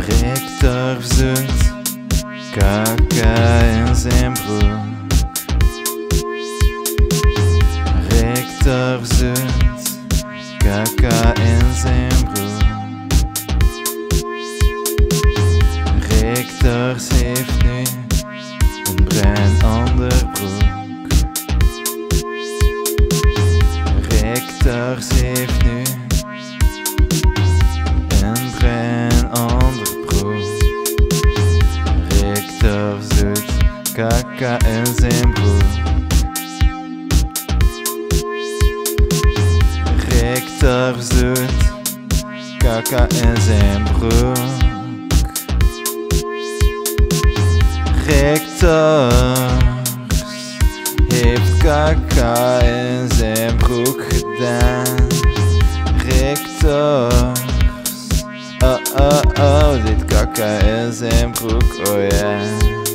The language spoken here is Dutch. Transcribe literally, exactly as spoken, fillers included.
Rector zoet kaka in zijn broek. Rector zoet kaka in zijn broek. Rectors heeft nu een bruin onderbroek. Rectors heeft nu een bruin onderbroek. Rector zoet kaka in zijn broek. Rector zoet kaka in zijn broek. Rectors heeft kaka in zijn broek gedaan. Rectors, oh oh oh, dit kaka in zijn broek, oh ja.